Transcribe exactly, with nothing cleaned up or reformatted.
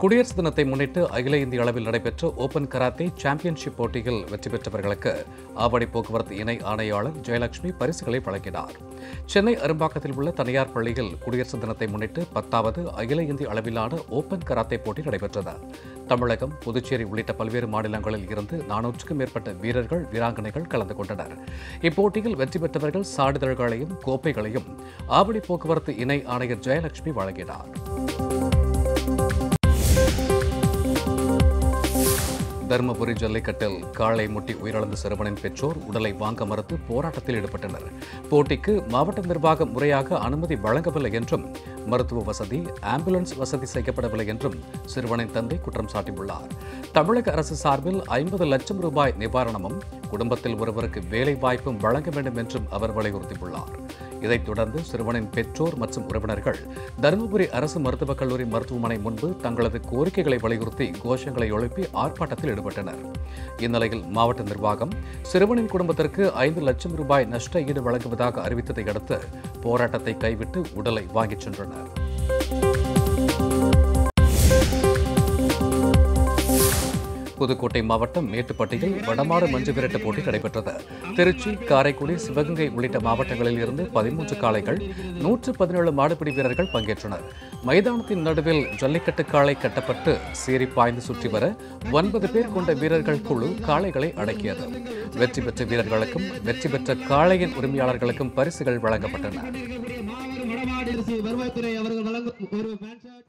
குடியரசு தினத்தை முன்னிட்டு அகில இந்திய அளவில் நடைபெற்ற ஓபன் கராத்தே சாம்பியன்ஷிப் போட்டியில் வெற்றி பெற்றவர்களுக்கு ஆவடி போக்குவரத்து இணை ஆணையாளர் ஜெயலட்சுமி பரிசுகளை வழங்கினார். சென்னை அரும்பாக்கத்தில் உள்ள தனியார் பள்ளியில் குடியரசு தினத்தை முன்னிட்டு பத்தாவது அகில இந்திய அளவிலான ஓபன் கராத்தே போட்டி நடைபெற்றது. தமிழகம், புதுச்சேரி உள்ளிட்ட பல்வேறு மாநிலங்களில் இருந்து நானூற்றுக்கும் மேற்பட்ட வீரர்கள், வீராங்கனைகள் கலந்து கொண்டனர். இப்போட்டியில் வெற்றி பெற்றவர்கள் சான்றிதழ்களையும் கோப்பைகளையும் ஆவடி போக்குவரத்து இணை ஆணையர் ஜெயலட்சுமி வழங்கினார். தருமபுரி ஜல்லிக்கட்டில் காளை முட்டி உயிரிழந்த சிறுவனின் பெற்றோர் உடலை வாங்க மறுத்து போராட்டத்தில் ஈடுபட்டனர். போட்டிக்கு மாவட்ட நிர்வாகம் முறையாக அனுமதி வழங்கவில்லை என்றும், மருத்துவ வசதி, ஆம்புலன்ஸ் வசதி செய்யப்படவில்லை என்றும் சிறுவனின் தந்தை குற்றம் சாட்டியுள்ளார். தமிழக அரசு சார்பில் ஐம்பது லட்சம் ரூபாய் நிவாரணமும், குடும்பத்தில் ஒருவருக்கு வேலை வாய்ப்பும் வழங்க வேண்டும் என்றும் அவர் வலியுறுத்தியுள்ளார். இதைத் தொடர்ந்து சிறுவனின் பெற்றோர் மற்றும் உறவினர்கள் தருமபுரி அரசு மருத்துவக் கல்லூரி மருத்துவமனை முன்பு தங்களது கோரிக்கைகளை வலியுறுத்தி கோஷங்களை எழுப்பி ஆர்ப்பாட்டத்தில் ஈடுபட்டனர். இந்நிலையில் மாவட்ட நிர்வாகம் சிறுவனின் குடும்பத்திற்கு ஐந்து லட்சம் ரூபாய் நஷ்ட ஈடு வழங்குவதாக அறிவித்ததை அடுத்து போராட்டத்தை கைவிட்டு உடலை வாங்கிச் சென்றனர். புதுக்கோட்டை மாவட்டம் மேட்டுப்பட்டியில் வடமாடு மஞ்சு விரட்டு போட்டி நடைபெற்றது. திருச்சி, காரைக்குடி, சிவகங்கை உள்ளிட்ட மாவட்டங்களில் இருந்து பதிமூன்று காளைகள், நூற்று பதினேழு மாடுபிடி வீரர்கள் பங்கேற்றனர். மைதானத்தின் நடுவில் ஜல்லிக்கட்டு காளை கட்டப்பட்டு சீறி பாய்ந்து சுற்றி வர ஒன்பது பேர் கொண்ட வீரர்கள் குழு காளைகளை அடக்கியது. வெற்றி பெற்ற வீரர்களுக்கும் வெற்றி பெற்ற காளையின் உரிமையாளர்களுக்கும் பரிசுகள் வழங்கப்பட்டன.